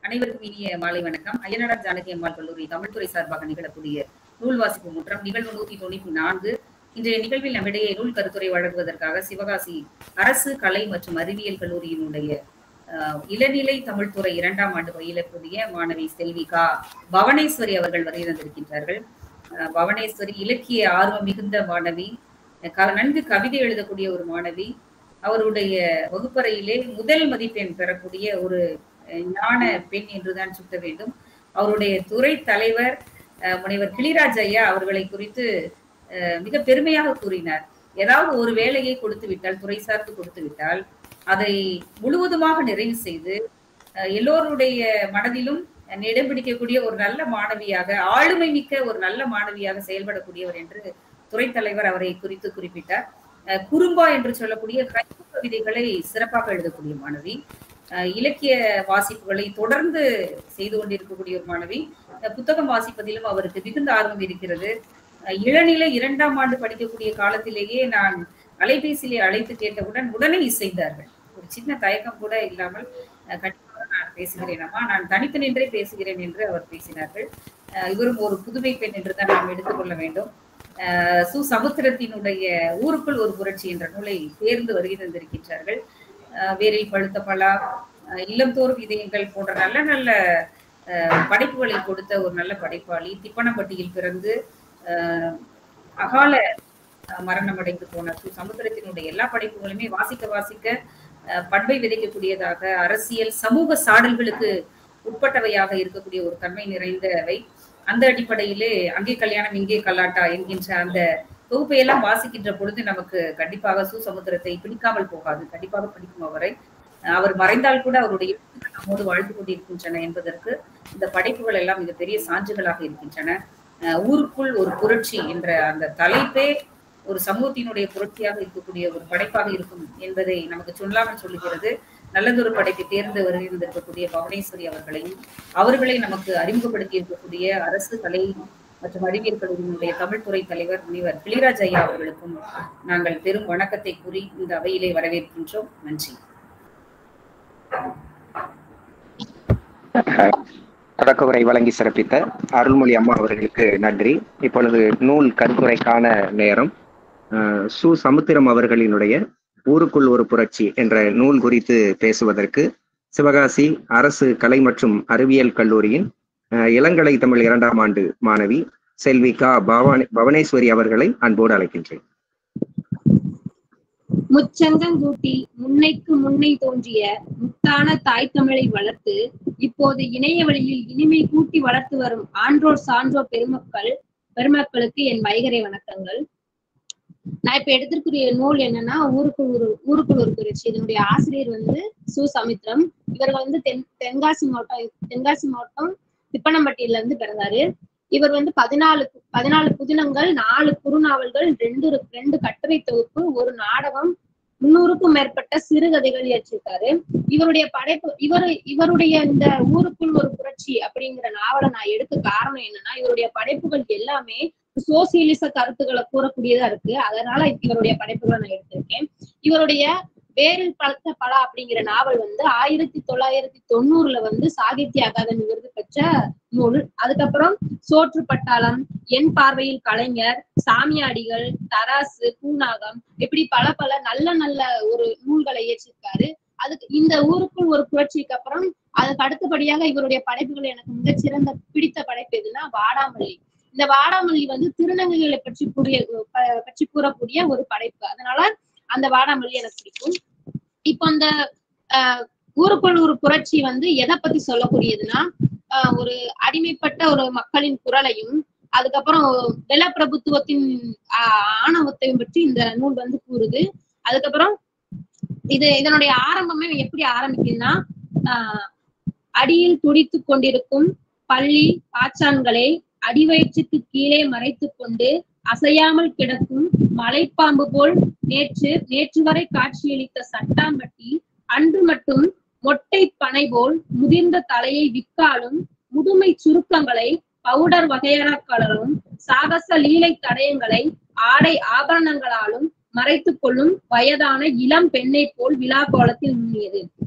அனைவருக்கும் இனிய மாலை வணக்கம். அய்யனார் ஜானகி அம்மாள் கல்லூரி தமிழ்துறை சார்பாக நிகழக்கூடிய நூல் வாசிப்பு முற்றம் நிகழ்வு 194. இன்றைய நிகழ்வில் நம்மிடையே நூல் கருத்துரை வழங்குவதற்காக சிவகாசி அரசு கலை மற்றும் அறிவியல் கல்லூரியினுடைய இளநிலை தமிழ்துறை 2ஆம் ஆண்டு பயிலக்கூடிய மாணவி செல்வி கா பவனேஸ்வரி அவர்கள் வருகை தந்திருக்கின்றார்கள். பவனேஸ்வரி இலக்கிய ஆர்வம் மிகுந்த மாணவி, நன்கு கவிதை எழுதக்கூடிய ஒரு மாணவி. அவருடைய வகுப்பறையிலே முதல் மதிப்பெண் பெறக்கூடிய ஒரு ஞான பெண் என்றுதான் சுட்ட வேண்டும். அவருடைய துறை தலைவர் முனைவர் கிளிராஜ் ஐயா அவர்களை குறித்து மிக பெருமையாக கூறினார். ஏதாவது ஒரு வேலையை கொடுத்து விட்டால், துறை சார்ந்து கொடுத்து விட்டால், அதை முழுவதுமாக நிறைவு செய்து எல்லோருடைய மனதிலும் இடம் பிடிக்கக்கூடிய ஒரு நல்ல மாணவியாக, ஆளுமை மிக்க ஒரு நல்ல மாணவியாக செயல்படக்கூடியவர் என்று துறை தலைவர் அவரை குறித்து குறிப்பிட்டார். குறும்பா என்று சொல்லக்கூடிய கவிதைகளை சிறப்பாக எழுதக்கூடிய மாணவி, இலக்கிய வாசிப்புகளை தொடர்ந்து செய்து கொண்டிருக்கக்கூடிய ஒரு மாணவி. புத்தகம் வாசிப்பதிலும் அவருக்கு மிகுந்த ஆர்வம் இருக்கிறது. இளநிலை 2ஆம் ஆண்டு படிக்கக்கூடிய காலத்திலேயே நான் அலைபேசியிலே அழைத்து கேட்டவுடன் உடனே இசைந்தார்கள். ஒரு சின்ன தயக்கம் கூட இல்லாமல் கண்டிப்பாக நான் பேசுகிறேன் அம்மா, நான் தனித்து நின்றே பேசுகிறேன் என்று அவர் பேசினார்கள். இவரும் ஒரு புதுமை பெண் என்றுதான் நாம் எடுத்துக்கொள்ள வேண்டும். சு சமுத்திரத்தினுடைய ஊருக்குள் ஒரு புரட்சி என்ற நூலை தேர்ந்து வருகை தந்திருக்கின்றார்கள். வேரில் பழுத்த பலா, இல்லந்தோறும் இதயங்கள் போன்ற நல்ல நல்ல படைப்புகளை கொடுத்த ஒரு நல்ல படைப்பாளி. திப்பனப்பட்டியில் பிறந்து அகால மரணம் அடைந்து போன சு சமுத்திரத்தினுடைய எல்லா படைப்புகளுமே வாசிக்க வாசிக்க பண்பை விதைக்கக்கூடியதாக, அரசியல் சமூக சாடல்களுக்கு உட்பட்டவையாக இருக்கக்கூடிய ஒரு தன்மை நிறைந்தவை. அந்த அடிப்படையிலே அங்கே கல்யாணம் இங்கே கல்லாட்டா என்கின்ற அந்த தொகுப்பையெல்லாம் வாசிக்கின்ற பொழுது நமக்கு கண்டிப்பாக சு சமுத்திரத்தை பிடிக்காமல் போகாது. கண்டிப்பாக பிடிக்கும் அவரை. அவர் மறைந்தால் கூட அவருடைய நம்மோடு வாழ்ந்து கொண்டிருக்கின்றன என்பதற்கு இந்த படைப்புகள் எல்லாம் மிகப்பெரிய சான்றுகளாக இருக்கின்றன. ஊருக்குள் ஒரு புரட்சி என்ற அந்த தலைப்பே ஒரு சமூகத்தினுடைய புரட்சியாக இருக்கக்கூடிய ஒரு படைப்பாக இருக்கும் என்பதை நமக்கு சொல்லாமல் சொல்லுகிறது. நல்லதொரு படைப்பை தேர்ந்து வருகின்றிருக்கக்கூடிய பவனேஸ்வரி அவர்களையும், அவர்களை நமக்கு அறிமுகப்படுத்தி இருக்கக்கூடிய அரசு கலை மற்றும் அறிவியல் கல்லூரியினுடைய தமிழ்துறை தலைவர் முனைவர் கிளிராஜ் ஐயா அவர்களுக்கும் நாங்கள் பெரும் வணக்கத்தை கூறி இந்த அவையிலே வரவேற்கின்றோம். நன்றி. தொடக்க உரை வழங்கி சிறப்பித்த அருள்மொழி அம்மா அவர்களுக்கு நன்றி. இப்பொழுது நூல் கருத்துரைக்கான நேரம். சு சமுத்திரம் அவர்களினுடைய ஊருக்குள் ஒரு புரட்சி என்ற நூல் குறித்து பேசுவதற்கு சிவகாசி அரசு கலை மற்றும் அறிவியல் கல்லூரியின் இளங்கலை தமிழ் 2ஆம் ஆண்டு மாணவி செல்வி கா பவனேஸ்வரி அவர்களை அன்போடு அழைக்கின்றேன். முச்சங்கங்கூட்டி முன்னைக்கு முன்னை தோன்றிய முத்தான தாய் தமிழை வளர்த்து இப்போது இணைய வழியில் இனிமை கூட்டி வளர்த்து வரும் ஆன்றோர் சான்றோர் பெருமக்களுக்கு என் வைகரை வணக்கங்கள். நான் இப்ப எடுத்திருக்கிற நூல் என்னன்னா ஊருக்குள் ஒரு புரட்சி. இதனுடைய ஆசிரியர் சு சமுத்திரம். இவர்கள் தென்காசி மாவட்டம் திப்பனம்பட்டியில இருந்து பிறந்தாரு. இவர் 14 புதினங்கள், 4 குறுநாவல்கள், 2 கட்டுரை தொகுப்பு, ஒரு நாடகம், 300க்கும் மேற்பட்ட சிறுகதைகள் இயற்றிருக்காரு. இவருடைய இந்த ஊருக்குள் ஒரு புரட்சி அப்படிங்கிற நாவலை நான் எடுக்க காரணம் என்னன்னா, இவருடைய படைப்புகள் எல்லாமே சோசியலிச கருத்துக்களை கூறக்கூடியதா இருக்கு. அதனால இவருடைய படைப்புகளை நான் எடுத்திருக்கேன். இவருடைய வேரில் பழுத்த பலா அப்படிங்கிற நாவல் 1990ல சாகித்ய அகாதமி விருது பெற்ற நூல். அதுக்கப்புறம் சோற்று பட்டாளம், என் பார்வையில் கலைஞர், சாமியாடிகள், தராசு, பூநாகம், இப்படி பல நல்ல நல்ல ஒரு நூல்களை இயற்றிருக்காரு. அதுக்கு இந்த ஊருக்குள் ஒரு புரட்சிக்கு அப்புறம் அதுக்கு அடுத்தபடியாக இவருடைய படைப்புகள் எனக்கு மிகச்சிறந்த பிடித்த படைப்பு எதுன்னா வாடாமல்லி. இந்த வாடாமல்லி திருநங்கைகளை பற்றி கூறக்கூடிய ஒரு படைப்பு. அதனால அந்த வாடாமல்லி எனக்கு பிடிக்கும். இப்போ அந்த ஊருக்குள் ஒரு புரட்சி எதை பத்தி சொல்லக்கூடியதுன்னா, ஒரு அடிமைப்பட்ட ஒரு மக்களின் குரலையும், அதுக்கப்புறம் நிலப்பிரபுத்துவத்தின் ஆணவத்தையும் பற்றி இந்த நூல் கூறுது. அதுக்கப்புறம் இதனுடைய ஆரம்பமே எப்படி ஆரம்பிக்குதுன்னா, அடியில் துடித்து கொண்டிருக்கும் பள்ளி பாச்சான்களை அடிவயிற்றுக்கு கீழே மறைத்து கொண்டு அசையாமல் கிடக்கும் மலைப்பாம்பு போல் நேற்று வரை காட்சியளித்த சட்டாம்பட்டி அன்று மட்டும் மொட்டை பனை போல் முதிர்ந்த தலையை விக்காலும், முதுமை சுருக்கங்களை பவுடர் வகையறாக்களும், சாகச லீலை தடயங்களை ஆடை ஆபரணங்களாலும் மறைத்துக் கொள்ளும் வயதான இளம் பெண்ணை போல் விழா கோலத்தில் முன்னியது.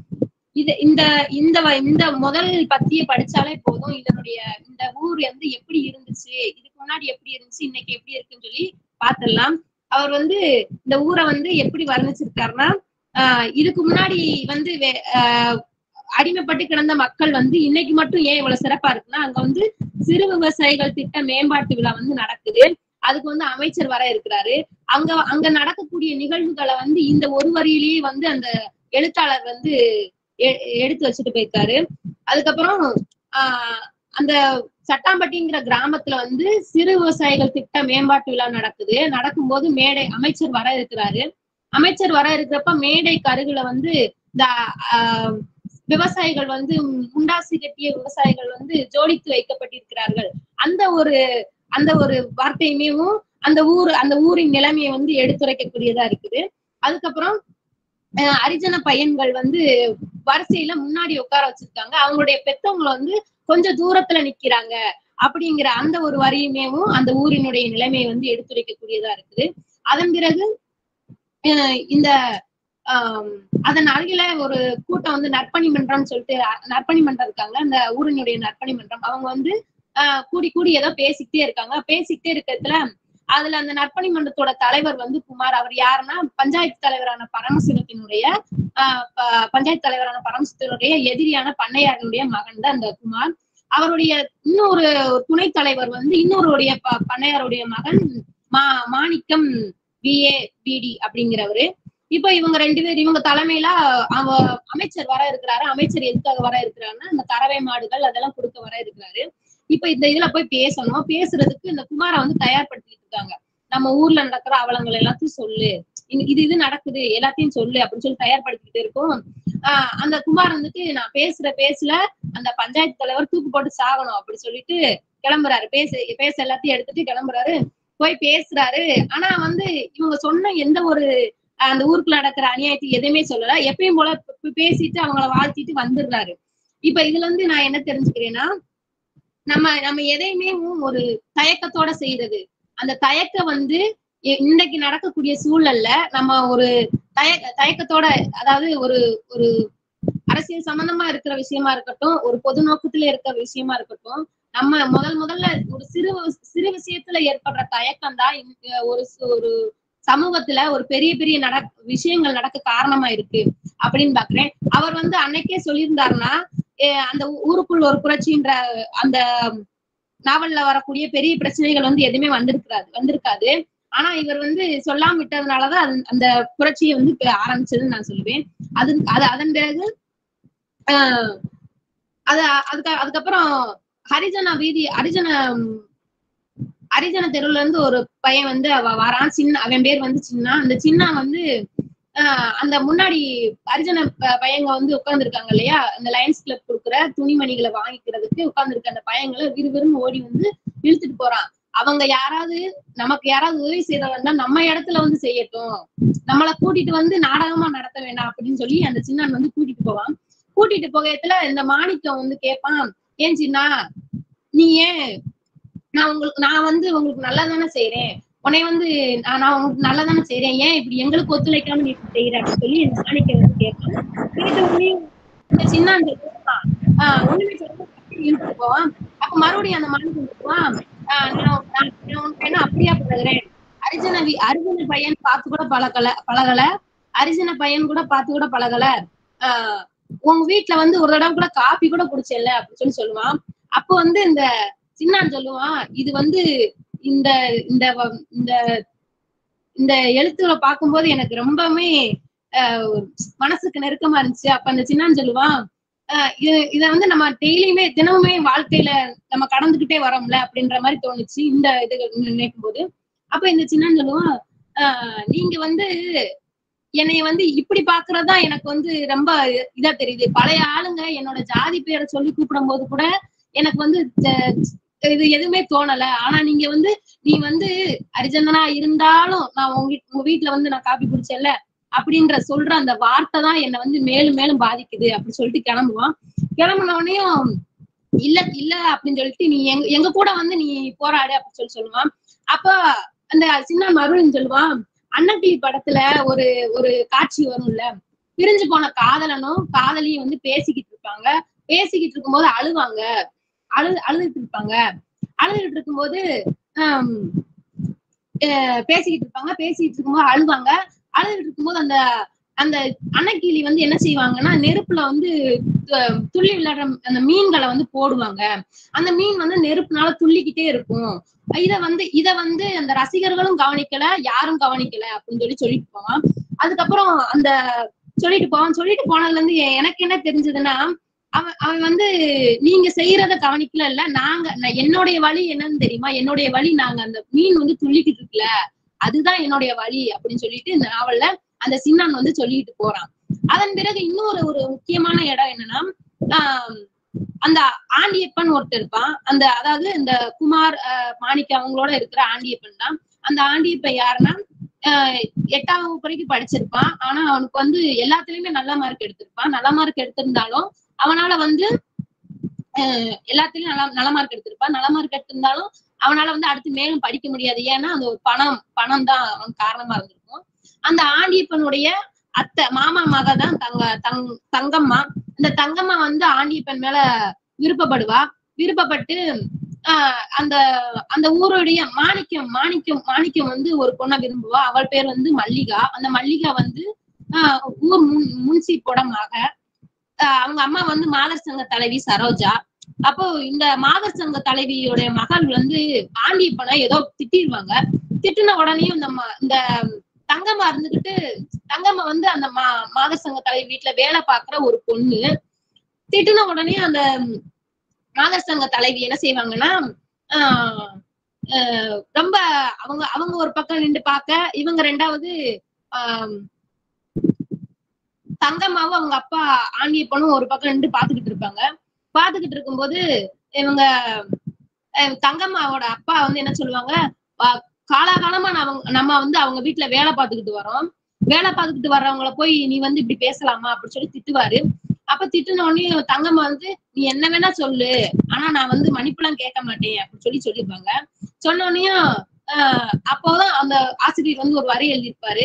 இந்த இந்த இந்த முதல் பத்தியை படிச்சாலே போதும் இதனுடைய இந்த ஊர் வந்து எப்படி இருந்துச்சு, இதுக்கு முன்னாடி எப்படி இருந்துச்சு, இன்னைக்கு எப்படி இருக்குன்னு சொல்லி பாத்திரலாம். அவர் வந்து இந்த ஊரை வந்து எப்படி வர்ணிச்சிருக்காருன்னா, இதுக்கு முன்னாடி வந்து அடிமைப்பட்டு கிடந்த மக்கள் வந்து இன்னைக்கு மட்டும் ஏன் இவ்வளவு சிறப்பா இருக்குன்னா, அங்க வந்து சிறு விவசாயிகள் திட்ட மேம்பாட்டு விழா வந்து நடக்குது. அதுக்கு வந்து அமைச்சர் வர இருக்கிறாரு. அங்க நடக்கக்கூடிய நிகழ்வுகளை வந்து இந்த ஒரு வரியிலேயே வந்து அந்த எழுத்தாளர் வந்து எடுத்து வச்சுட்டு போயிருக்காரு. அதுக்கப்புறம் அந்த சட்டாம்பட்டிங்கிற கிராமத்துல வந்து சிறு விவசாயிகள் திட்ட மேம்பாட்டு விழா நடக்குது. நடக்கும்போது மேடை அமைச்சர் வர இருக்கிறாரு. அமைச்சர் வர இருக்கிறப்ப மேடை கருகுல வந்து இந்த விவசாயிகள் வந்து முண்டாசி கட்டிய விவசாயிகள் வந்து ஜோடித்து வைக்கப்பட்டிருக்கிறார்கள். அந்த ஒரு வார்த்தையுமேவும் அந்த ஊரின் நிலைமையை வந்து எடுத்துரைக்கக்கூடியதா இருக்குது. அதுக்கப்புறம் அரிஜன பையன்கள் வந்து வரிசையில முன்னாடி உட்கார வச்சிருக்காங்க. அவங்களுடைய பெத்தவங்களை வந்து கொஞ்சம் தூரத்துல நிக்கிறாங்க அப்படிங்கிற அந்த ஒரு வரியுமேவும் அந்த ஊரினுடைய நிலைமையை வந்து எடுத்துரைக்கக்கூடியதா இருக்குது. அதன் பிறகு இந்த அதன் அருகில ஒரு கூட்டம் வந்து நற்பணி மன்றம்னு சொல்லிட்டு நற்பணி மன்றம் இருக்காங்க. அந்த ஊரினுடைய நற்பணி மன்றம் அவங்க வந்து கூடி ஏதோ பேசிக்கிட்டே இருக்காங்க. பேசிக்கிட்டே இருக்கிறதுல அதுல அந்த நற்பணி மன்றத்தோட தலைவர் வந்து குமார். அவர் யாருன்னா பஞ்சாயத்து தலைவரான பரமசிவத்தினுடைய எதிரியான பண்ணையாரனுடைய மகன் தான் அந்த குமார். அவருடைய இன்னொரு துணை தலைவர் வந்து இன்னொருடைய பண்ணையாருடைய மகன் மாணிக்கம் BA அப்படிங்கிறவரு. இப்ப இவங்க 2 பேர் இவங்க தலைமையில அமைச்சர் வர இருக்கிறாரு. அமைச்சர் எதுக்காக வர இருக்கிறாருன்னா இந்த கறவை மாடுகள் அதெல்லாம் கொடுக்க வர இருக்கிறாரு. இப்ப இந்த இதுல போய் பேசணும். பேசுறதுக்கு இந்த குமாரை வந்து தயார்படுத்திட்டு இருக்காங்க. நம்ம ஊர்ல நடக்கிற அவலங்கள் எல்லாத்தையும் சொல்லு, இது நடக்குது எல்லாத்தையும் சொல்லு அப்படின்னு சொல்லி தயார்படுத்திக்கிட்டு இருக்கோம். அந்த குமார் வந்துட்டு நான் பேசல அந்த பஞ்சாயத்து தலைவர் தூக்கு போட்டு சாகணும் அப்படி சொல்லிட்டு கிளம்புறாரு. பேச எல்லாத்தையும் எடுத்துட்டு கிளம்புறாரு. போய் பேசுறாரு. ஆனா வந்து இவங்க சொன்ன எந்த ஒரு அந்த ஊருக்குள்ள நடக்கிற அநியாயத்துக்கு எதுவுமே சொல்லல. எப்பயும் போல பேசிட்டு அவங்கள வாழ்த்திட்டு வந்துடுறாரு. இப்ப இதுல இருந்து நான் என்ன தெரிஞ்சுக்கிறேன்னா, நம்ம எதையுமே ஒரு தயக்கத்தோட செய்யறது. அந்த தயக்கம் வந்து இன்னைக்கு நடக்கக்கூடிய சூழல்ல நம்ம ஒரு தயக்கத்தோட, அதாவது ஒரு அரசியல் சம்பந்தமா இருக்கிற விஷயமா இருக்கட்டும், ஒரு பொது நோக்கத்துல இருக்கிற விஷயமா இருக்கட்டும், நம்ம முதல்ல ஒரு சிறு விஷயத்துல ஏற்படுற தயக்கம் தான் ஒரு சமூகத்துல ஒரு பெரிய விஷயங்கள் நடக்க காரணமா இருக்கு அப்படின்னு பாக்குறேன். அவர் வந்து அன்னைக்கே சொல்லியிருந்தாருன்னா அந்த ஊருக்குள் ஒரு புரட்சின்ற அந்த நாவல்ல வரக்கூடிய பெரிய பிரச்சனைகள் வந்து எதுவுமே வந்திருக்காது. ஆனா இவர் வந்து சொல்லாம விட்டதுனாலதான் அந்த புரட்சியை வந்து ஆரம்பிச்சதுன்னு நான் சொல்லுவேன். அதன் பிறகு அதுக்கப்புறம் ஹரிஜன தெருவுல இருந்து ஒரு பையன் வந்து வரான். அவன் பேர் வந்து சின்னா. அந்த சின்னா வந்து அந்த முன்னாடி ஹரிஜன பையங்க வந்து உட்கார்ந்து இருக்காங்க இல்லையா, அந்த லயன்ஸ் கிளப் கொடுக்குற துணிமணிகளை வாங்கிக்கிறதுக்கு உட்கார்ந்துருக்க அந்த பையங்களை விறுவிறுன்னு ஓடி வந்து இழுத்துட்டு போறான். அவங்க நமக்கு யாராவது உதவி செய்யறதா நம்ம இடத்துல வந்து செய்யட்டும், நம்மளை கூட்டிட்டு வந்து நாடகமா நடத்த வேண்டாம் அப்படின்னு சொல்லி அந்த சின்னான் வந்து கூட்டிட்டு போவான். கூட்டிட்டு போகத்துல இந்த மாணிக்கம் வந்து கேட்பான், ஏன் சின்னா நீ ஏன் நான் வந்து உங்களுக்கு நல்லா தானே செய்யறேன், உன்னை வந்து நான் உங்களுக்கு நல்லா தானே செய்யறேன், ஏன் இப்படி எங்களுக்கு ஒத்துழைக்காம நீ செய்யற அப்படின்னு சொல்லி இந்த மாணிக்கம் வந்து கேட்பான். கேட்ட உடனே இந்த சின்னான் ஒண்ணுமே இழுத்துட்டு போவான். அப்ப மறுபடியும் அந்த மாணிக்கம் சொல்லுவான், நான் அப்படியா பழகுறேன், அரிஜன பையன் பார்த்து கூட பழகல அரிஜன பையன் கூட பார்த்து கூட பழகல, உங்க வீட்டுல வந்து ஒரு தடவை கூட காபி கூட குடிச்சல அப்படின்னு சொல்லி சொல்லுவான். அப்ப வந்து இந்த சின்னான் சொல்லுவான், இது வந்து இந்த இந்த இந்த எழுத்துக்களை பார்க்கும்போது எனக்கு ரொம்பவுமே மனசுக்கு நெருக்கமா இருந்துச்சு. அப்ப அந்த சின்னான் சொல்லுவான், இத வந்து நம்ம டெய்லியுமே தினமுமே வாழ்க்கையில நம்ம கடந்துகிட்டே வரோம்ல அப்படின்ற மாதிரி தோணுச்சு இந்த இது நினைக்கும் போது. அப்ப இந்த சின்னான் சொல்லுவான், நீங்க வந்து என்னைய வந்து இப்படி பாக்குறதா எனக்கு வந்து ரொம்ப இதா தெரியுது. பழைய ஆளுங்க என்னோட ஜாதி பேரை சொல்லி கூப்பிடும் போது கூட எனக்கு வந்து இது எதுவுமே தோணல. ஆனா நீ வந்து அரிஜனனா இருந்தாலும் நான் உங்க வீட்டுல வந்து நான் காபி குடிச்சேன்ல அப்படின்ற சொல்ற அந்த வார்த்தை தான் என்னை வந்து மேலும் மேலும் பாதிக்குது அப்படின்னு சொல்லிட்டு கிளம்புவான். கிளம்புனோடனையும் இல்ல அப்படின்னு சொல்லிட்டு நீ எங்க கூட வந்து நீ போராடு அப்படின்னு சொல்லுவான். அப்ப அந்த சின்ன மருள்னு சொல்லுவான், அண்ணன் டிவி படத்துல ஒரு காட்சி வரும்ல, பிரிஞ்சு போன காதலனும் காதலியும் வந்து பேசிக்கிட்டு இருப்பாங்க. பேசிக்கிட்டு இருக்கும்போது அழுவாங்க, அழுதுட்டு இருப்பாங்க. அழுதுகிட்டு இருக்கும்போது பேசிக்கிட்டு இருப்பாங்க. பேசிக்கிட்டு இருக்கும்போது அழுவாங்க. அழுதுகிட்டு இருக்கும்போது அந்த அந்த அன்னக்கிளி வந்து என்ன செய்வாங்கன்னா, நெருப்புல வந்து துள்ளி விளையாடுற அந்த மீன்களை வந்து போடுவாங்க. அந்த மீன் வந்து நெருப்புனால துள்ளிக்கிட்டே இருக்கும். இத வந்து அந்த ரசிகர்களும் கவனிக்கல, யாரும் கவனிக்கல அப்படின்னு சொல்லிட்டு போவான். அதுக்கப்புறம் அந்த சொல்லிட்டு போனதுல இருந்து எனக்கு என்ன தெரிஞ்சதுன்னா, அவன் வந்து நீங்க செய்யறத கவனிக்கல இல்ல, என்னுடைய வழி என்னன்னு தெரியுமா, என்னுடைய வழி நாங்க அந்த மீன் வந்து துள்ளிக்கிட்டு இருக்குல்ல, அதுதான் என்னுடைய வழி அப்படின்னு சொல்லிட்டு இந்த நாவல்ல அந்த சின்னான் வந்து சொல்லிட்டு போறான். அதன் பிறகு இன்னொரு ஒரு முக்கியமான இடம் என்னன்னா, அந்த ஆண்டியப்பன் ஒருத்தர் இருப்பான். அதாவது இந்த குமார் மாணிக்க அவங்களோட இருக்கிற ஆண்டியப்பன் தான். அந்த ஆண்டியப்பன் யாருன்னா 8ஆம் வகுப்பு வரைக்கும் படிச்சிருப்பான். ஆனா அவனுக்கு வந்து எல்லாத்துலயுமே நல்ல மார்க் எடுத்திருப்பான். நல்ல மார்க் எடுத்திருந்தாலும் அவனால வந்து எல்லாத்துலயும் நல்ல மார்க் எடுத்திருப்பான். நல்ல மார்க் எடுத்திருந்தாலும் அவனால வந்து அடுத்து மேலும் படிக்க முடியாது. ஏன்னா அந்த ஒரு பணம் தான் அவன் காரணமா இருந்திருக்கும். அந்த ஆண்டியப்பனுடைய அத்தை மாமா மக தான் தங்கம்மா. இந்த தங்கம்மா வந்து ஆண்டியப்பன் மேல விருப்பப்பட்டு அந்த அந்த ஊருடைய மாணிக்கம் வந்து ஒரு பொண்ணை விரும்புவா. அவள் பேர் வந்து மல்லிகா. அந்த மல்லிகா வந்து ஊர் முன்சீப்போட மக. அவங்க அம்மா வந்து மாதர் சங்க தலைவி சரோஜா. அப்போ இந்த மாதர் சங்க தலைவியோட மகள் வந்து ஆண்டியப்பனை ஏதோ திட்டிடுவாங்க. திட்டின உடனே இந்த தங்கம்மா இருந்துகிட்டு, தங்கம்மா வந்து அந்த மாதர் சங்க தலைவி வீட்டுல வேலை பாக்குற ஒரு பொண்ணு. திட்டின உடனே அந்த மாதர் சங்க தலைவி என்ன செய்வாங்கன்னா, ரொம்ப அவங்க ஒரு பக்கம் நின்று பாக்க, இவங்க ரெண்டாவது தங்கம்மாவும் அவங்க அப்பா ஆண்டியப்பனும் ஒரு பக்கம் நின்று பாத்துக்கிட்டு இருப்பாங்க. பாத்துக்கிட்டு இருக்கும்போது இவங்க தங்கம்மாவோட அப்பா வந்து என்ன சொல்லுவாங்க, காலாகாலமா நம்ம வந்து அவங்க வீட்டுல வேலை பார்த்துக்கிட்டு வரோம், வேலை பார்த்துக்கிட்டு வர்றவங்களை போய் நீ வந்து இப்படி பேசலாமா அப்படின்னு சொல்லி திட்டுவாரு. அப்ப திட்டுன உடனே தங்கம்மா வந்து நீ என்ன வேணா சொல்லு, ஆனா நான் வந்து மன்னிப்புலாம் கேட்க மாட்டேன் அப்படின்னு சொல்லிருப்பாங்க. சொன்ன உடனேயும் அப்போதான் அந்த ஆசிரியர் வந்து ஒரு வரி எழுதியிருப்பாரு,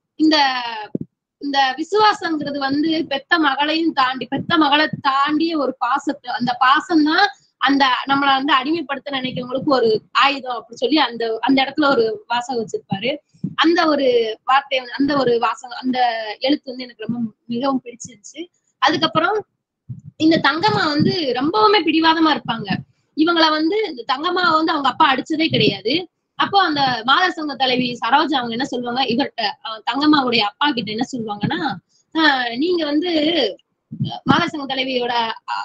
இந்த விசுவாசங்கிறது வந்து பெத்த மகளை தாண்டிய ஒரு பாசத்தை, அந்த பாசம் தான் அந்த நம்மள வந்து அடிமைப்படுத்த நினைக்கிறவங்களுக்கு ஒரு ஆயுதம் அப்படி சொல்லி அந்த இடத்துல ஒரு வாசகம் வச்சிருப்பாரு. அந்த ஒரு வார்த்தை, அந்த ஒரு வாசகம், அந்த எழுத்து வந்து எனக்கு ரொம்ப மிகவும் பிடிச்சிருச்சு. அதுக்கப்புறம் இந்த தங்கம்மா வந்து ரொம்பவுமே பிடிவாதமா இருப்பாங்க. இவங்கள வந்து இந்த தங்கம்மா வந்து அவங்க அப்பா அடிச்சதே கிடையாது. அப்போ அந்த மாதர் சங்க தலைவி சரோஜா அவங்க என்ன சொல்லுவாங்க, இவர்கிட்ட தங்கம்மாவுடைய அப்பா கிட்ட என்ன சொல்லுவாங்கன்னா, நீங்க வந்து மாதர் சங்க தலைவியோட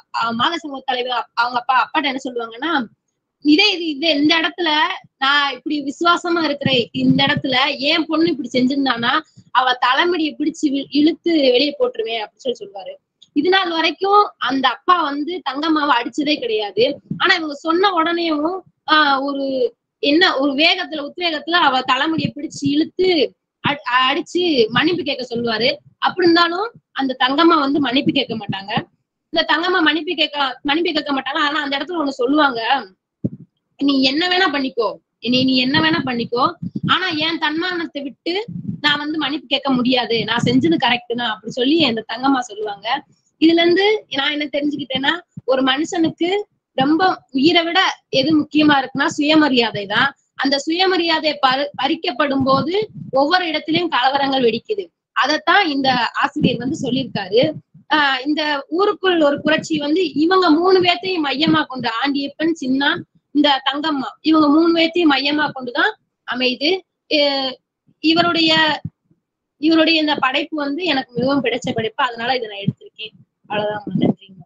அவங்க அப்பாட்ட என்ன சொல்லுவாங்கன்னா, இதே இந்த இடத்துல நான் இப்படி விசுவாசமா இருக்கிற இந்த இடத்துல என் பொண்ணு இப்படி செஞ்சிருந்தானா அவ தலைமுடியை பிடிச்சு இழுத்து வெளியே போட்டுருவேன் அப்படின்னு சொல்லுவாரு. இது நாள் வரைக்கும் அந்த அப்பா வந்து தங்கம்மாவை அடிச்சதே கிடையாது. ஆனா இவங்க சொன்ன உடனேயும் ஒரு உத்வேகத்துல அவ தலைமுடியை பிடிச்சு இழுத்து அடிச்சு மன்னிப்பு கேட்க சொல்லுவாரு. அப்படி இருந்தாலும் அந்த தங்கம்மா வந்து மன்னிப்பு கேட்க மாட்டாங்க. இந்த தங்கம்மா மன்னிப்பு கேட்க மாட்டாங்க. ஆனா அந்த இடத்துல ஒண்ணு சொல்லுவாங்க, நீ என்ன வேணா பண்ணிக்கோ, ஆனா என் தன்மானத்தை விட்டு நான் வந்து மன்னிப்பு கேட்க முடியாது, நான் செஞ்சது கரெக்ட் தான் அப்படி சொல்லி அந்த தங்கம்மா சொல்லுவாங்க. இதுல இருந்து நான் என்ன தெரிஞ்சுக்கிட்டேன்னா, ஒரு மனுஷனுக்கு ரொம்ப உயிரை விட எது முக்கியமா இருக்குன்னா சுயமரியாதை தான். அந்த சுயமரியாதை பறிக்கப்படும் போது ஒவ்வொரு இடத்திலயும் கலவரங்கள் வெடிக்குது. அதைத்தான் இந்த ஆசிரியர் வந்து சொல்லியிருக்காரு. இந்த ஊருக்குள் ஒரு புரட்சி வந்து இவங்க 3 பேர்த்தையும் மையமா கொண்டு, ஆண்டியப்பன், சின்னான், இந்த தங்கம்மா, இவங்க 3 பேர்த்தையும் மையமா கொண்டுதான் அமைது. இவருடைய இந்த படைப்பு வந்து எனக்கு மிகவும் பிடிச்ச படைப்பு, அதனால இதை நான் எடுத்திருக்கேன். அவ்வளவுதான். நன்றிங்க.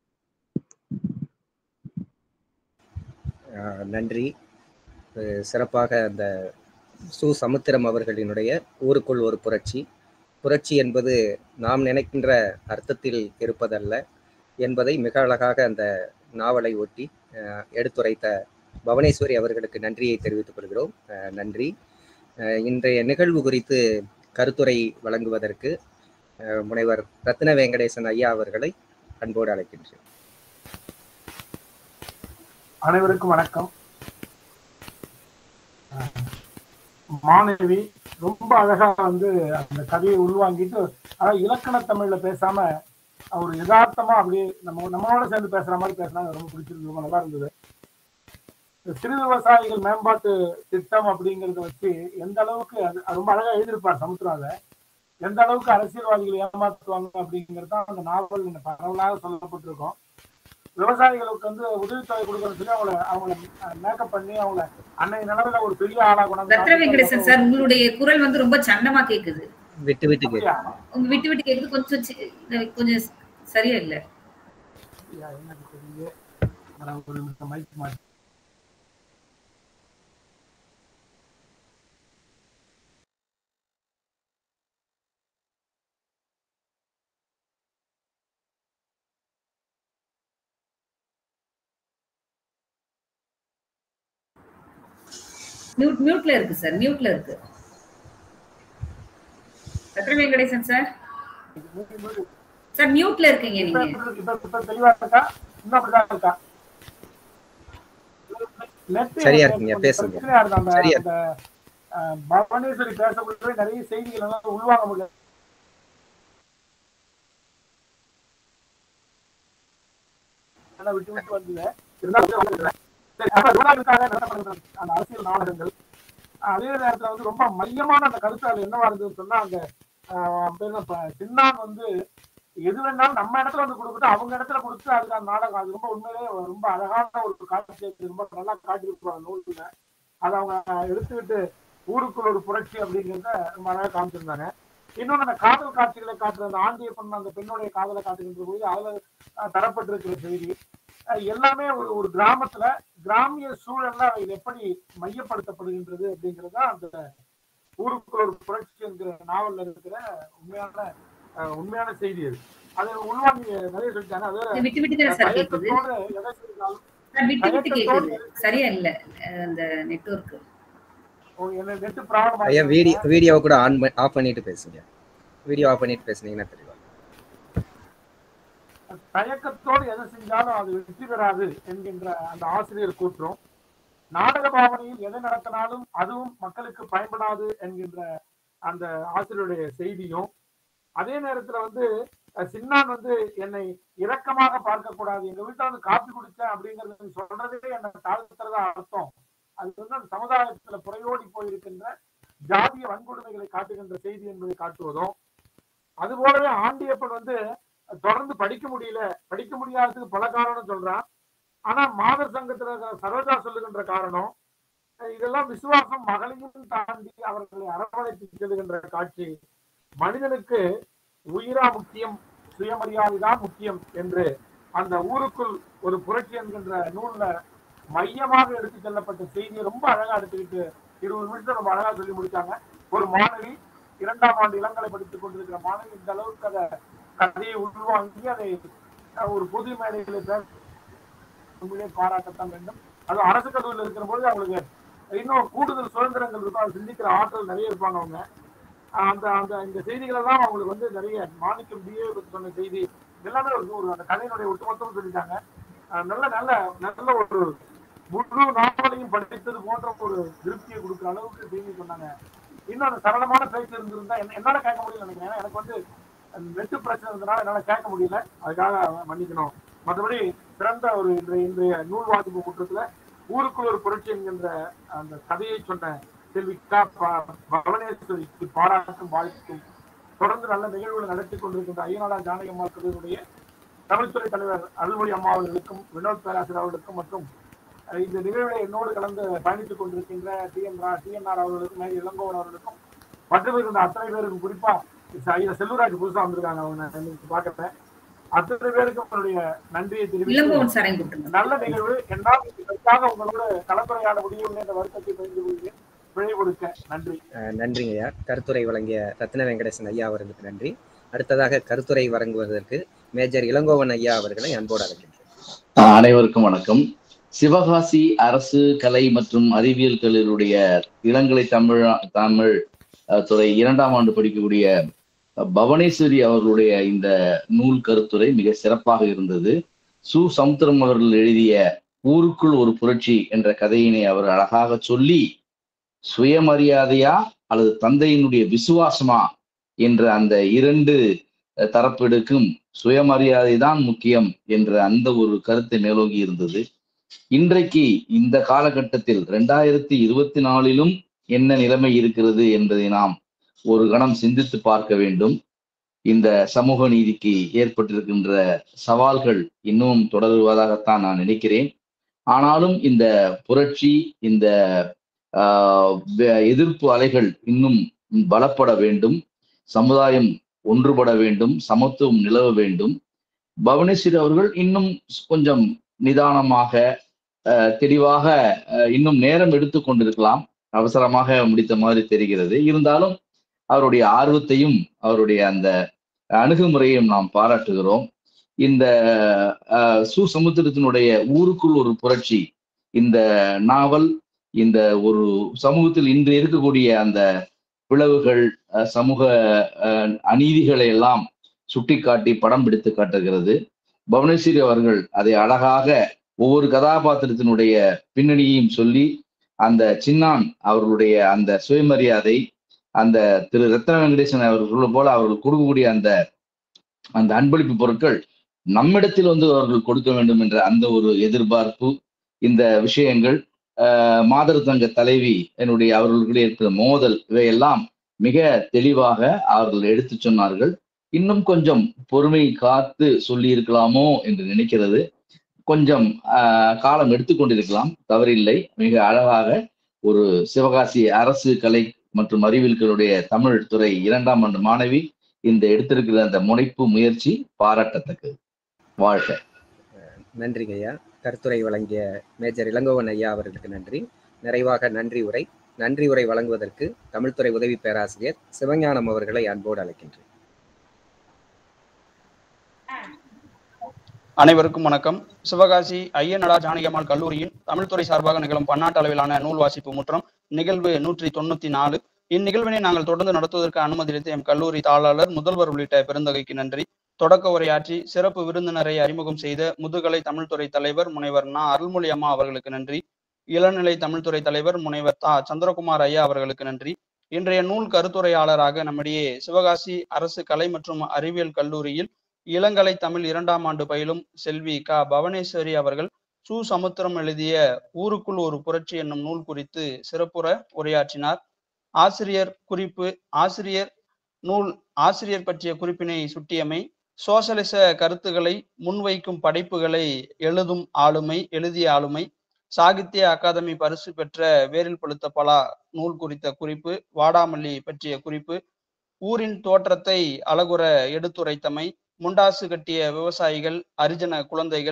நன்றி. சிறப்பாக அந்த சு. சமுத்திரம் அவர்களினுடைய ஊருக்குள் ஒரு புரட்சி என்பது நாம் நினைக்கின்ற அர்த்தத்தில் இருப்பதல்ல என்பதை மிக அழகாக அந்த நாவலை ஒட்டி எடுத்துரைத்த பவனேஸ்வரி அவர்களுக்கு நன்றியை தெரிவித்துக் கொள்கிறோம். நன்றி. இன்றைய நிகழ்வு குறித்து கருத்துரை வழங்குவதற்கு முனைவர் ரத்ன வெங்கடேசன் ஐயா அவர்களை அன்போடு அழைக்கின்றேன். அனைவருக்கும் வணக்கம். மாணவி ரொம்ப அழகா வந்து அந்த கதையை உள்வாங்கிட்டு அதாவது இலக்கண தமிழ்ல பேசாம அவர் யதார்த்தமா அப்படியே நம்மளோட சேர்ந்து பேசுற மாதிரி பேசினாங்க. ரொம்ப பிடிச்சிருக்கு, ரொம்ப நல்லா இருந்தது. சிறு விவசாயிகள் மேம்பாட்டு திட்டம் அப்படிங்கறத வச்சு எந்த அளவுக்கு அது ரொம்ப அழகா எழுதியிருப்பார் சமுத்திரால. எந்த அளவுக்கு அரசியல்வாதிகள் ஏமாற்றுவாங்க அப்படிங்கிறது தான் அந்த நாவல் பரவலாக சொல்லப்பட்டிருக்கும். விவசாயிகளுக்கு வந்து உதவித்தொகை கொடுக்கறது சொல்லி அவங்கள மேக்கப் பண்ணி அவங்கள அன்னைய நிலவுல ஒரு பெரிய ஆளா ரத்ன வெங்கடேசன் சார், உங்களுடைய குரல் வந்து ரொம்ப சன்னமா கேக்குது. விட்டு விட்டு உங்க விட்டு விட்டு கேக்குது. கொஞ்சம் சரியா இல்ல. எனக்கு தெரியல, ஒரு மைக் மாட்டி மியூட்ல இருக்கு சார், மியூட்ல இருக்கு. ரத்ன வெங்கடேசன் சார், சார் மியூட்ல இருக்கீங்க நீங்க. இப்ப தெளிவா இருக்கா? இன்னும் அப்படிதான் இருக்கா? சரியா இருக்குங்க, பேசுங்க. அந்த பவனேஸ்வரி பேசக்கூடிய நிறைய செய்திகள் எல்லாம் உள்வாங்க முடியல. விட்டு விட்டு வந்தது. அந்த அரசியல் நாடகங்கள் அதே நேரத்துல வந்து ரொம்ப மையமான அந்த கருத்தால் என்னவா இருந்ததுன்னு சொன்னா, அந்த சின்னான் வந்து எது வேணாலும் நம்ம இடத்துல வந்து கொடுத்துட்டு அவங்க இடத்துல கொடுத்து அதுக்கான நாடகம். அது ரொம்ப உண்மையிலேயே ரொம்ப அழகான ஒரு காட்சி, ரொம்ப நல்லா காட்டியிருப்பாங்க நூல்ல. அதை அவங்க எடுத்துக்கிட்டு ஊருக்குள் ஒரு புரட்சி அப்படிங்கிறத ரொம்ப அழகாக காமிச்சிருந்தாங்க. இன்னொன்று அந்த காதல் காட்சிகளை காட்டுற அந்த ஆண்டிய பொண்ணு அந்த பெண்ணுடைய காதலை காட்டுகின்ற போது அதுல தரப்பட்டிருக்கிற செய்தி எல்லாமே ஒரு கிராமத்துல கிராமிய சூழல்ல அவை எப்படி மையப்படுத்தப்படுகின்றது அப்படிங்கிறதா அந்த ஊருக்குள் ஒரு புரட்சி என்கிற நாவல்ல இருக்கிற உண்மையான செய்தி. அது உள்வாங்கி நிறைய சொல்லிட்டாங்க. அது விட்டு விட்டு தான் சார் கேக்குது. விட்டு விட்டு கேக்குது, சரியா இல்ல அந்த நெட்வொர்க். என்ன நெட் ப்ராப்ளம்? ஐயா வீடியோ கூட ஆஃப் பண்ணிட்டு பேசுங்க. வீடியோ ஆஃப் பண்ணிட்டு பேசுனீங்கன்னா தெரியும். தயக்கத்தோடு எதை செஞ்சாலும் அது வெற்றி பெறாது என்கின்ற அந்த ஆசிரியர் கூற்றும், நாடக பாவனையில் எதை நடத்தினாலும் அதுவும் மக்களுக்கு பயன்படாது என்கின்ற அந்த ஆசிரியருடைய செய்தியும், அதே நேரத்துல வந்து சின்னான் வந்து என்னை இரக்கமாக பார்க்க கூடாது, எங்க வீட்டுல வந்து காப்பி குடிச்சேன் அப்படிங்கறது சொல்றதே என்ன தாழ்த்துறதா அர்த்தம். அது வந்து அந்த சமுதாயத்துல புறையோடி போயிருக்கின்ற ஜாதிய வன்கொடுமைகளை காட்டுகின்ற செய்தி என்பதை காட்டுவதும், அது போலவே ஆண்டியப்பன் வந்து தொடர்ந்து படிக்க முடியாததுக்கு பல காரணம் சொல்றான். ஆனா மாதர் சங்கத்துல சரோஜா சொல்லுகின்ற காரணம், இதெல்லாம் விசுவாசம் மகளையும் தாண்டி அவர்களை அரவணைத்து செல்லுகின்ற காட்சி. மனிதனுக்கு உயிரா முக்கியம், சுயமரியாதைதான் முக்கியம் என்று அந்த ஊருக்குள் ஒரு புரட்சி என்கின்ற நூல்ல மையமாக எடுத்து செல்லப்பட்ட செய்தியை ரொம்ப அழகா எடுத்துக்கிட்டு 20 நிமிஷம் ரொம்ப அழகா சொல்லி முடிச்சாங்க. ஒரு மாணவி 2ஆம் ஆண்டு இளங்கலை படித்துக் கொண்டிருக்கிற மாணவி இந்த அளவுக்கு அதை கதையை உள்வாங்கி அதை ஒரு பொது மேடைகளை பேச பாராட்டத்தான் வேண்டும். அது அரசு கல்லூரியில் இருக்கிற போது அவங்களுக்கு இன்னும் கூடுதல் சுதந்திரங்கள் இருக்கும், அதை சிந்திக்கிற ஆற்றல் நிறைய இருப்பாங்க. அவங்க இந்த செய்திகள் எல்லாம் அவங்களுக்கு வந்து நிறைய மாணிக்கம் பிஏ சொன்ன செய்தி எல்லாமே ஒரு அந்த கதையினுடைய ஒட்டுமொத்தம் சொல்லிட்டாங்க. நல்ல நல்ல நல்ல ஒரு முழு நாவலையும் படித்தது போன்ற ஒரு திருப்தியை கொடுக்குற அளவுக்கு செய்தி சொன்னாங்க. இன்னும் அந்த சரளமான பேச்சு இருந்திருந்தா என்னால கேட்க முடியல நினைக்கிறேன். எனக்கு வந்து நெட்டு பிரச்சனை இருந்தனால என்னால கேட்க முடியல, அதுக்காக மன்னிக்கணும். மற்றபடி சிறந்த ஒரு இன்றைய நூல் வாசிப்பு கூட்டத்துல ஊருக்குள் ஒரு புரட்சி என்கின்ற அந்த கதையை சொன்ன செல்விக்கா பவனேஸ்வரிக்கு பாராட்டும் வாழ்த்தும். தொடர்ந்து நல்ல நிகழ்வுகளை நடத்தி கொண்டிருக்கின்ற ஐயனார் ஜானகி அம்மா கல்லூரியுடைய தமிழ்துறை தலைவர் அருள்மொழி அம்மா அவர்களுக்கும் வினோத் பேராசிரியர் அவர்களுக்கும் மற்றும் இந்த நிகழ்வை என்னோடு கலந்து பயணித்துக் கொண்டிருக்கின்ற டிஎன்ஆர் அவர்களுக்கும் மேரி இளங்கோவன் அவர்களுக்கும் மற்றும் இருந்த அத்தனை பேருக்கும், குறிப்பா செல்வராஜ் புதுசா வந்திருக்காங்க, அவங்க பார்க்கிறேன், அத்தனை பேருக்கும் என்னுடைய நன்றியை தெரிவித்து நல்ல நிகழ்வு என்னால் இதற்காக உங்களோட கலந்துரையாட முடியவில்லை என்ற வருத்தத்தை பகிர்ந்து கொள்கிறேன். பிழை கொடுக்க நன்றி. நன்றிங்க ஐயா. கருத்துரை வழங்கிய ரத்ன வெங்கடேசன் ஐயா அவர்களுக்கு நன்றி. அடுத்ததாக கருத்துரை வழங்குவதற்கு மேஜர் இளங்கோவன் ஐயா அவர்களை அன்போடு அழைக்கின்றேன். அனைவருக்கும் வணக்கம். சிவகாசி அரசு கலை மற்றும் அறிவியல் கல்லூரியுடைய இளங்கலை தமிழ் துறை 2ஆம் ஆண்டு படிக்கக்கூடிய பவனேஸ்வரி அவர்களுடைய இந்த நூல் கருத்துரை மிக சிறப்பாக இருந்தது. சு சமுத்திரம் அவர்கள் எழுதிய ஊருக்குள் ஒரு புரட்சி என்ற கதையினை அவர் அழகாக சொல்லி, சுயமரியாதையா அல்லது தந்தையினுடைய விசுவாசமா என்ற அந்த இரண்டு தரப்பிற்கும் சுயமரியாதை தான் முக்கியம் என்ற அந்த ஒரு கருத்தை மேலோங்கி இருந்தது. இன்றைக்கு இந்த காலகட்டத்தில் 2024 என்ன நிலைமை இருக்கிறது என்பதை நாம் ஒரு கணம் சிந்தித்து பார்க்க வேண்டும். இந்த சமூக நீதிக்கு ஏற்பட்டிருக்கின்ற சவால்கள் இன்னும் தொடருவதாகத்தான் நான் நினைக்கிறேன். ஆனாலும் இந்த புரட்சி, இந்த எதிர்ப்பு அலைகள் இன்னும் பலப்பட வேண்டும், சமுதாயம் ஒன்றுபட வேண்டும், சமத்துவம் நிலவ வேண்டும். பவனேஸ்வரி அவர்கள் இன்னும் கொஞ்சம் நிதானமாக தெளிவாக இன்னும் நேரம் எடுத்து கொண்டிருக்கலாம், அவசரமாக முடித்த மாதிரி தெரிகிறது. இருந்தாலும் அவருடைய ஆர்வத்தையும் அவருடைய அந்த அணுகுமுறையையும் நாம் பாராட்டுகிறோம். இந்த சு சமுத்திரத்தினுடைய ஊருக்குள் ஒரு புரட்சி, இந்த நாவல் இந்த ஒரு சமூகத்தில் இன்று இருக்கக்கூடிய அந்த பிளவுகள், சமூக அநீதிகளை எல்லாம் சுட்டிக்காட்டி படம் பிடித்து காட்டுகிறது. பவனேஸ்வரி அவர்கள் அதை அழகாக ஒவ்வொரு கதாபாத்திரத்தினுடைய பின்னணியையும் சொல்லி, அந்த சின்னான் அவர்களுடைய அந்த சுயமரியாதை, அந்த திரு ரத்ன வெங்கடேசன் அவர்கள் போல அவர்கள் கொடுக்கக்கூடிய அந்த அந்த அன்பளிப்பு பொருட்கள் நம்மிடத்தில் வந்து அவர்கள் கொடுக்க வேண்டும் என்ற அந்த ஒரு எதிர்பார்ப்பு, இந்த விஷயங்கள், மாதர் தங்க தலைவி என்னுடைய அவர்களுடைய இருக்கிற மோதல், இவையெல்லாம் மிக தெளிவாக அவர்கள் எடுத்து சொன்னார்கள். இன்னும் கொஞ்சம் பொறுமை காத்து சொல்லி இருக்கலாமோ என்று நினைக்கிறது. கொஞ்சம் காலம் எடுத்துக்கொண்டிருக்கலாம், தவறில்லை. மிக அழகாக ஒரு சிவகாசி அரசு கலை மற்றும் அறிவியல்களுடைய தமிழ் துறை 2ஆம் ஆண்டு மாணவி இந்த எடுத்திருக்கிற அந்த முனைப்பு முயற்சி பாராட்டத்தக்கது. வாழ்க. நன்றிங்க ஐயா. கருத்துரை வழங்கிய மேஜர் இளங்கோவன் ஐயா அவர்களுக்கு நன்றி. நிறைவாக நன்றி உரை வழங்குவதற்கு தமிழ்துறை உதவி பேராசிரியர் சிவஞானம் அவர்களை அன்போடு அழைக்கின்றேன். அனைவருக்கும் வணக்கம். சிவகாசி ஐயனடா ஜானகியம்மாள் கல்லூரியின் தமிழ்துறை சார்பாக நிகழும் பன்னாட்டு அளவிலான நூல் வாசிப்பு முற்றம் நிகழ்வு 194. இந்நிகழ்வினை நாங்கள் தொடர்ந்து நடத்துவதற்கு அனுமதியளித்த எம் கல்லூரி தாளாளர், முதல்வர் உள்ளிட்ட பெருந்தகைக்கு நன்றி. தொடக்க உரையாற்றி சிறப்பு விருந்தினரை அறிமுகம் செய்த முதுகலை தமிழ்துறை தலைவர் முனைவர் நா. அருள்மொழி அம்மா அவர்களுக்கு நன்றி. இளநிலை தமிழ்துறை தலைவர் முனைவர் தா. சந்திரகுமார் ஐயா அவர்களுக்கு நன்றி. இன்றைய நூல் கருத்துரையாளராக நம்மிடையே சிவகாசி அரசு கலை மற்றும் அறிவியல் கல்லூரியில் இளங்கலை தமிழ் 2ஆம் ஆண்டு பயிலும் செல்வி க. பவனேஸ்வரி அவர்கள் சு சமுத்திரம் எழுதிய ஊருக்குள் ஒரு புரட்சி என்னும் நூல் குறித்து சிறப்புற உரையாற்றினார். ஆசிரியர் குறிப்பு. ஆசிரியர் பற்றிய குறிப்பினை சுட்டியமை, சோசலிச கருத்துக்களை முன்வைக்கும் படைப்புகளை எழுதிய ஆளுமை, சாகித்ய அகாதமி பரிசு பெற்ற வேரில் பழுத்த பலா நூல் குறித்த குறிப்பு, வாடாமல்லி பற்றிய குறிப்பு, ஊரின் தோற்றத்தை அழகுற எடுத்துரைத்தமை, முண்டாசு கட்டிய விவசாயிகள், அரிஜன குழந்தைகள்,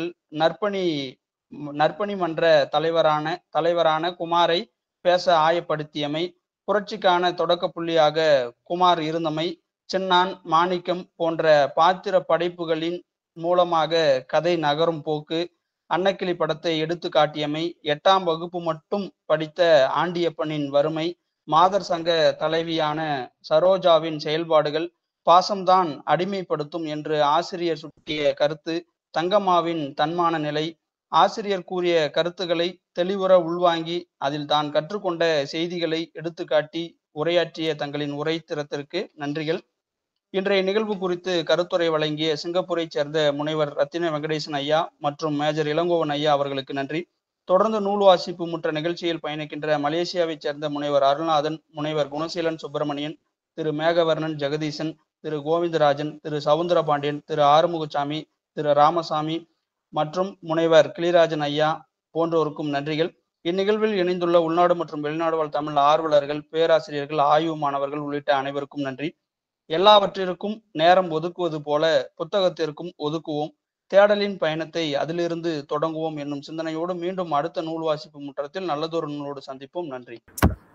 நற்பணி மன்ற தலைவரான குமாரை பேச ஆயப்படுத்தியமை, புரட்சிக்கான தொடக்க புள்ளியாக குமார் இருந்தமை, சின்னான், மாணிக்கம் போன்ற பாத்திர படைப்புகளின் மூலமாக கதை நகரும் போக்கு, அன்னக்கிளி படத்தை எடுத்து காட்டியமை, 8ஆம் வகுப்பு மட்டும் படித்த ஆண்டியப்பனின் வறுமை, மாதர் சங்க தலைவியான சரோஜாவின் செயல்பாடுகள், பாசம்தான் அடிமைப்படுத்தும் என்று ஆசிரியர் சுட்டிய கருத்து, தங்கம்மாவின் தன்மான நிலை, ஆசிரியர் கூறிய கருத்துக்களை தெளிவுற உள்வாங்கி அதில் தான் கற்றுக்கொண்ட செய்திகளை எடுத்துக்காட்டி உரையாற்றிய தங்களின் உரைத்திறத்திற்கு நன்றிகள். இன்றைய நிகழ்வு குறித்து கருத்துரை வழங்கிய சிங்கப்பூரை சேர்ந்த முனைவர் ரத்தின வெங்கடேசன் ஐயா மற்றும் மேஜர் இளங்கோவன் ஐயா அவர்களுக்கு நன்றி. தொடர்ந்து நூல் வாசிப்பு முற்ற நிகழ்ச்சியில் பயணிக்கின்ற மலேசியாவைச் சேர்ந்த முனைவர் அருள்நாதன், முனைவர் குணசீலன் சுப்பிரமணியன், திரு மேகவர்ணன் ஜெகதீசன், திரு கோவிந்தராஜன், திரு சவுந்தரபாண்டியன், திரு ஆறுமுகசாமி, திரு ராமசாமி மற்றும் முனைவர் கிளிராஜன் ஐயா போன்றோருக்கும் நன்றிகள். இந்நிகழ்வில் இணைந்துள்ள உள்நாடு மற்றும் வெளிநாடு வாழ் தமிழ் ஆர்வலர்கள், பேராசிரியர்கள், ஆய்வு மாணவர்கள் உள்ளிட்ட அனைவருக்கும் நன்றி. எல்லாவற்றிற்கும் நேரம் ஒதுக்குவது போல புத்தகத்திற்கும் ஒதுக்குவோம். தேடலின் பயணத்தை அதிலிருந்து தொடங்குவோம் என்னும் சிந்தனையோடு மீண்டும் அடுத்த நூல் வாசிப்பு முற்றத்தில் நல்லதொரு நூலோடு சந்திப்போம். நன்றி.